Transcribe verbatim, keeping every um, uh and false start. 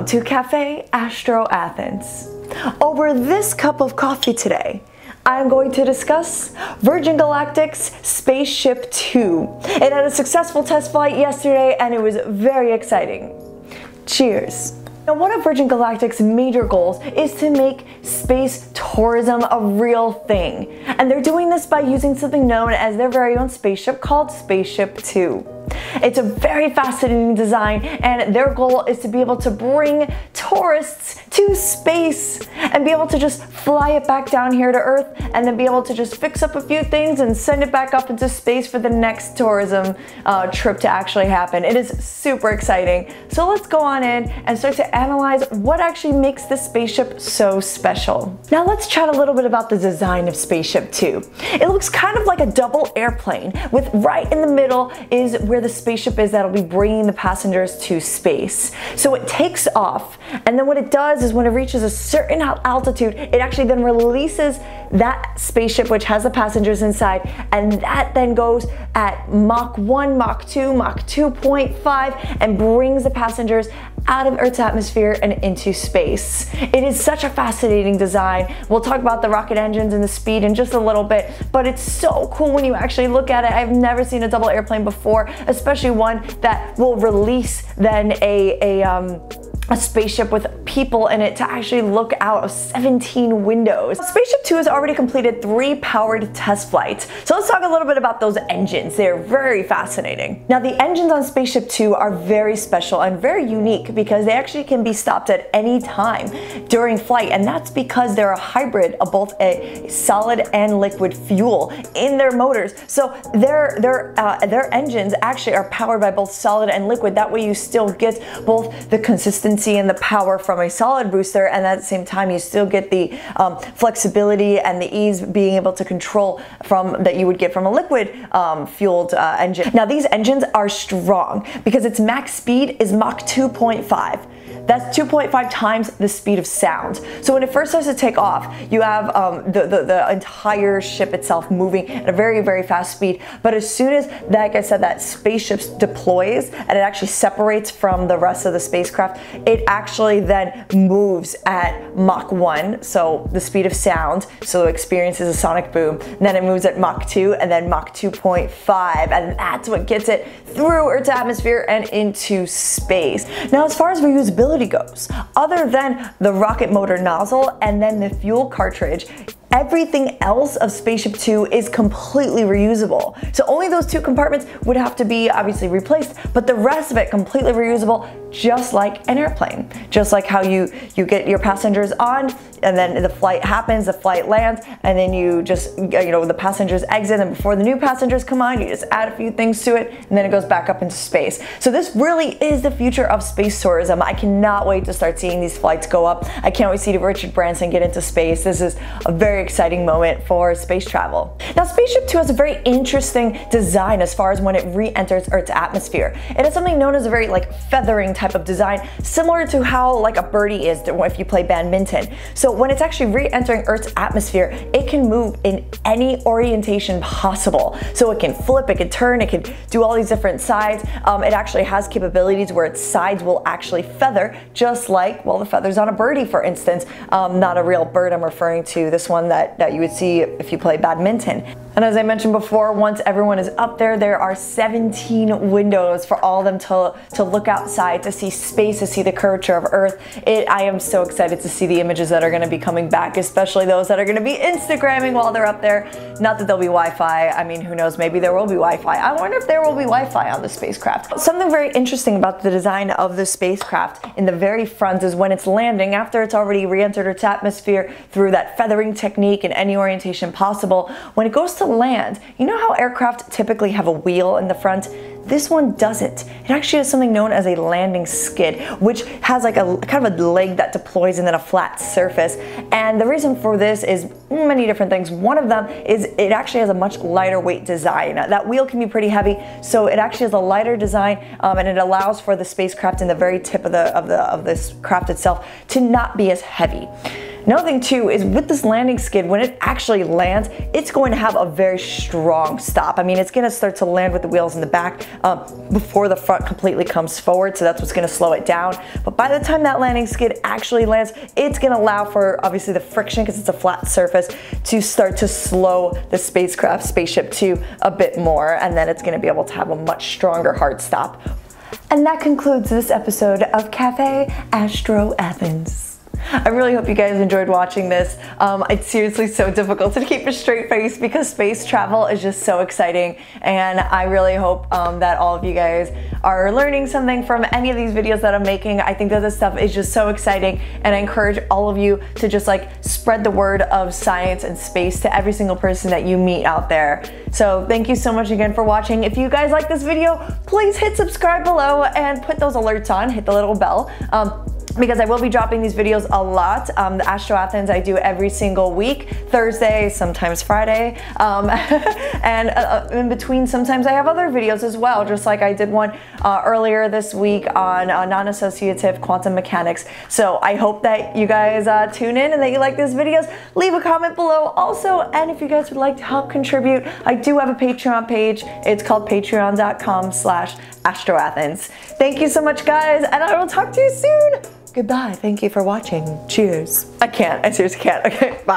Welcome to Café Astroathens. Over this cup of coffee today, I'm going to discuss Virgin Galactic's SpaceShip two. It had a successful test flight yesterday and it was very exciting. Cheers. Now, one of Virgin Galactic's major goals is to make space tourism a real thing. And they're doing this by using something known as their very own spaceship called SpaceShip two. It's a very fascinating design, and their goal is to be able to bring tourists to space and be able to just fly it back down here to Earth and then be able to just fix up a few things and send it back up into space for the next tourism uh, trip to actually happen. It is super exciting. So let's go on in and start to analyze what actually makes this spaceship so special. Now let's chat a little bit about the design of SpaceShip two. It looks kind of like a double airplane, with right in the middle is where the spaceship is that'll be bringing the passengers to space. So it takes off, and then what it does is when it reaches a certain altitude, it actually then releases that spaceship which has the passengers inside, and that then goes at Mach one, Mach two, Mach two point five and brings the passengers out of Earth's atmosphere and into space. It is such a fascinating design. We'll talk about the rocket engines and the speed in just a little bit, but it's so cool when you actually look at it. I've never seen a double airplane before, especially one that will release then a, a um, a spaceship with people in it to actually look out of seventeen windows. SpaceShip two has already completed three powered test flights. So let's talk a little bit about those engines. They're very fascinating. Now, the engines on SpaceShip two are very special and very unique because they actually can be stopped at any time during flight, and that's because they're a hybrid of both a solid and liquid fuel in their motors. So their their uh, their engines actually are powered by both solid and liquid. That way you still get both the consistency and the power from a solid booster, and at the same time you still get the um, flexibility and the ease being able to control from that you would get from a liquid um, fueled uh, engine. Now, these engines are strong because its max speed is Mach two point five. That's two point five times the speed of sound. So when it first starts to take off, you have um, the, the, the entire ship itself moving at a very, very fast speed. But as soon as, like I said, that spaceship deploys and it actually separates from the rest of the spacecraft, it actually then moves at Mach one, so the speed of sound, so it experiences a sonic boom. And then it moves at Mach two and then Mach two point five, and that's what gets it through Earth's atmosphere and into space. Now, as far as reusability goes, other than the rocket motor nozzle and then the fuel cartridge, everything else of SpaceShip two is completely reusable. So only those two compartments would have to be obviously replaced, but the rest of it completely reusable, just like an airplane. Just like how you, you get your passengers on, and then the flight happens, the flight lands, and then you just, you know, the passengers exit, and before the new passengers come on, you just add a few things to it, and then it goes back up into space. So this really is the future of space tourism. I cannot wait to start seeing these flights go up. I can't wait to see Richard Branson get into space. This is a very exciting moment for space travel. Now, SpaceShip two has a very interesting design as far as when it re-enters Earth's atmosphere. It has something known as a very like feathering type of design, similar to how like a birdie is if you play badminton. So when it's actually re-entering Earth's atmosphere, it can move in any orientation possible. So it can flip, it can turn, it can do all these different sides. Um, it actually has capabilities where its sides will actually feather, just like, well, the feathers on a birdie, for instance. Um, not a real bird I'm referring to, this one that, that you would see if you play badminton. And as I mentioned before, once everyone is up there, there are seventeen windows for all of them to, to look outside, to see space, to see the curvature of Earth. It, I am so excited to see the images that are going to be coming back, especially those that are going to be Instagramming while they're up there. Not that there'll be Wi-Fi. I mean, who knows? Maybe there will be Wi-Fi. I wonder if there will be Wi-Fi on the spacecraft. Something very interesting about the design of the spacecraft in the very front is when it's landing, after it's already re-entered its atmosphere through that feathering technique in any orientation possible, when it goes to land, you know how aircraft typically have a wheel in the front? This one doesn't. It actually has something known as a landing skid, which has like a kind of a leg that deploys and then a flat surface. And the reason for this is many different things. One of them is it actually has a much lighter weight design. That wheel can be pretty heavy, so it actually has a lighter design, um, and it allows for the spacecraft in the very tip of the of the of this craft itself to not be as heavy. Another thing too is with this landing skid, when it actually lands, it's going to have a very strong stop. I mean, it's going to start to land with the wheels in the back um, before the front completely comes forward, so that's what's going to slow it down. But by the time that landing skid actually lands, it's going to allow for obviously the friction, because it's a flat surface, to start to slow the spacecraft, SpaceShip two, a bit more, and then it's going to be able to have a much stronger hard stop. And that concludes this episode of Café Astroathens. I really hope you guys enjoyed watching this. Um, it's seriously so difficult to keep a straight face because space travel is just so exciting, and I really hope um, that all of you guys are learning something from any of these videos that I'm making. I think that this stuff is just so exciting, and I encourage all of you to just like spread the word of science and space to every single person that you meet out there. So thank you so much again for watching. If you guys like this video, please hit subscribe below and put those alerts on, hit the little bell. Um, because I will be dropping these videos a lot. Um, the Astroathens I do every single week, Thursday, sometimes Friday, um, and uh, in between sometimes I have other videos as well, just like I did one uh, earlier this week on uh, non-associative quantum mechanics. So I hope that you guys uh, tune in and that you like these videos. Leave a comment below also, and if you guys would like to help contribute, I do have a Patreon page. It's called patreon dot com slash Astroathens. Thank you so much, guys, and I will talk to you soon. Goodbye. Thank you for watching. Cheers. I can't. I seriously can't. Okay, bye.